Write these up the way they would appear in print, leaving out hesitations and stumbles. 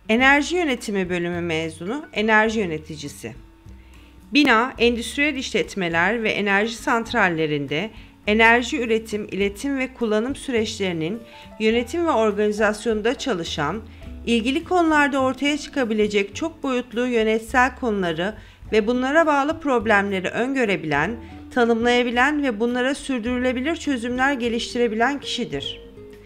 Enerji Yönetimi Bölümü mezunu, enerji yöneticisi. Bina, endüstriyel işletmeler ve enerji santrallerinde enerji üretim, iletim ve kullanım süreçlerinin yönetim ve organizasyonunda çalışan, ilgili konularda ortaya çıkabilecek çok boyutlu yönetsel konuları ve bunlara bağlı problemleri öngörebilen, tanımlayabilen ve bunlara sürdürülebilir çözümler geliştirebilen kişidir.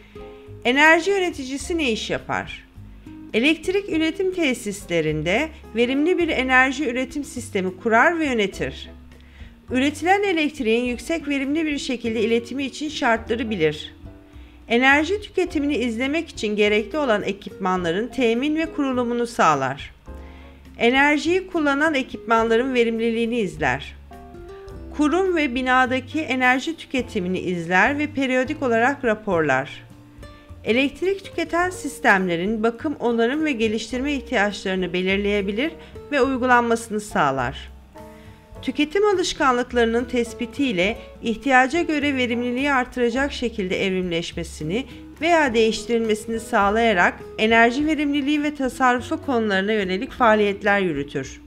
Enerji yöneticisi ne iş yapar? Elektrik üretim tesislerinde verimli bir enerji üretim sistemi kurar ve yönetir. Üretilen elektriğin yüksek verimli bir şekilde iletimi için şartları bilir. Enerji tüketimini izlemek için gerekli olan ekipmanların temin ve kurulumunu sağlar. Enerjiyi kullanan ekipmanların verimliliğini izler. Kurum ve binadaki enerji tüketimini izler ve periyodik olarak raporlar. Elektrik tüketen sistemlerin bakım, onarım ve geliştirme ihtiyaçlarını belirleyebilir ve uygulanmasını sağlar. Tüketim alışkanlıklarının tespitiyle ihtiyaca göre verimliliği artıracak şekilde evrimleşmesini veya değiştirilmesini sağlayarak enerji verimliliği ve tasarrufu konularına yönelik faaliyetler yürütür.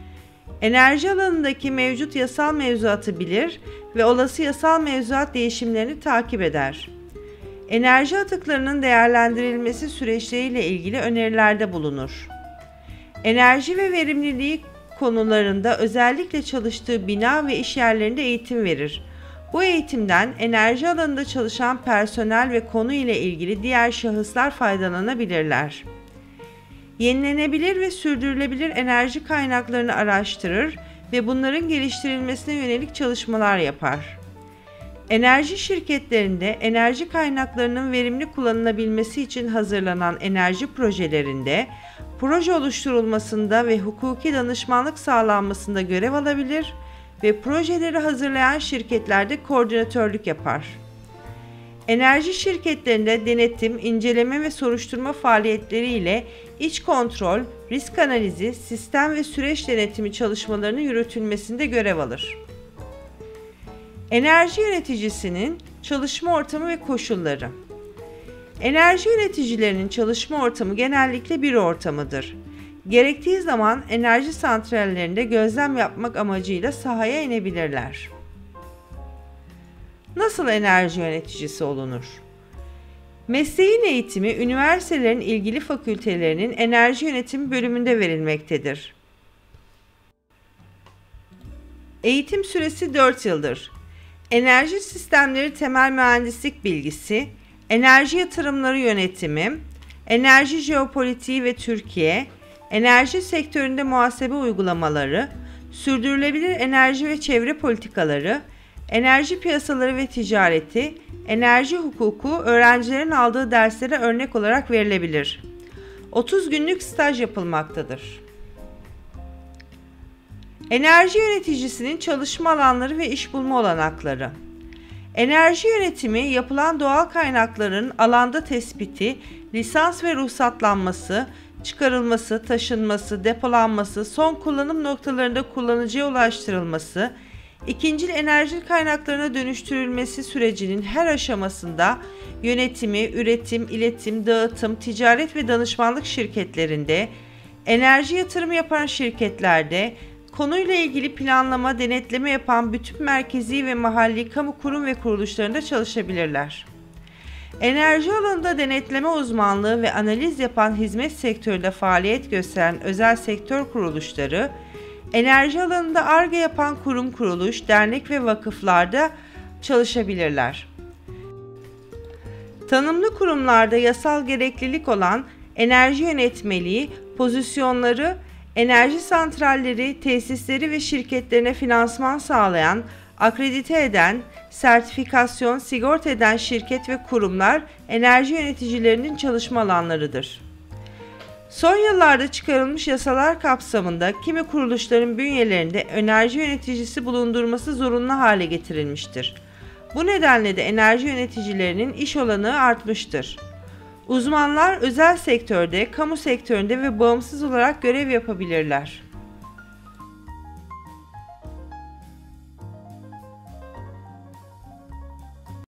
Enerji alanındaki mevcut yasal mevzuatı bilir ve olası yasal mevzuat değişimlerini takip eder. Enerji atıklarının değerlendirilmesi süreçleriyle ilgili önerilerde bulunur. Enerji ve verimliliği konularında özellikle çalıştığı bina ve iş yerlerinde eğitim verir. Bu eğitimden enerji alanında çalışan personel ve konu ile ilgili diğer şahıslar faydalanabilirler. Yenilenebilir ve sürdürülebilir enerji kaynaklarını araştırır ve bunların geliştirilmesine yönelik çalışmalar yapar. Enerji şirketlerinde enerji kaynaklarının verimli kullanılabilmesi için hazırlanan enerji projelerinde, proje oluşturulmasında ve hukuki danışmanlık sağlanmasında görev alabilir ve projeleri hazırlayan şirketlerde koordinatörlük yapar. Enerji şirketlerinde denetim, inceleme ve soruşturma faaliyetleri ile iç kontrol, risk analizi, sistem ve süreç denetimi çalışmalarının yürütülmesinde görev alır. Enerji yöneticisinin çalışma ortamı ve koşulları. Enerji yöneticilerinin çalışma ortamı genellikle büro ortamıdır. Gerektiği zaman enerji santrallerinde gözlem yapmak amacıyla sahaya inebilirler. Nasıl enerji yöneticisi olunur? Mesleğin eğitimi üniversitelerin ilgili fakültelerinin enerji yönetimi bölümünde verilmektedir. Eğitim süresi 4 yıldır. Enerji sistemleri temel mühendislik bilgisi, enerji yatırımları yönetimi, enerji jeopolitiği ve Türkiye, enerji sektöründe muhasebe uygulamaları, sürdürülebilir enerji ve çevre politikaları, enerji piyasaları ve ticareti, enerji hukuku öğrencilerin aldığı derslere örnek olarak verilebilir. 30 günlük staj yapılmaktadır. Enerji yöneticisinin çalışma alanları ve iş bulma olanakları. Enerji yönetimi, yapılan doğal kaynakların alanda tespiti, lisans ve ruhsatlanması, çıkarılması, taşınması, depolanması, son kullanım noktalarında kullanıcıya ulaştırılması, ikincil enerji kaynaklarına dönüştürülmesi sürecinin her aşamasında yönetimi, üretim, iletim, dağıtım, ticaret ve danışmanlık şirketlerinde, enerji yatırımı yapan şirketlerde, konuyla ilgili planlama, denetleme yapan bütün merkezi ve mahalli kamu kurum ve kuruluşlarında çalışabilirler. Enerji alanında denetleme uzmanlığı ve analiz yapan hizmet sektöründe faaliyet gösteren özel sektör kuruluşları, enerji alanında Ar-Ge yapan kurum, kuruluş, dernek ve vakıflarda çalışabilirler. Tanımlı kurumlarda yasal gereklilik olan enerji yönetmeliği, pozisyonları, enerji santralleri, tesisleri ve şirketlerine finansman sağlayan, akredite eden, sertifikasyon, sigorta eden şirket ve kurumlar enerji yöneticilerinin çalışma alanlarıdır. Son yıllarda çıkarılmış yasalar kapsamında kimi kuruluşların bünyelerinde enerji yöneticisi bulundurması zorunlu hale getirilmiştir. Bu nedenle de enerji yöneticilerinin iş olanağı artmıştır. Uzmanlar özel sektörde, kamu sektöründe ve bağımsız olarak görev yapabilirler.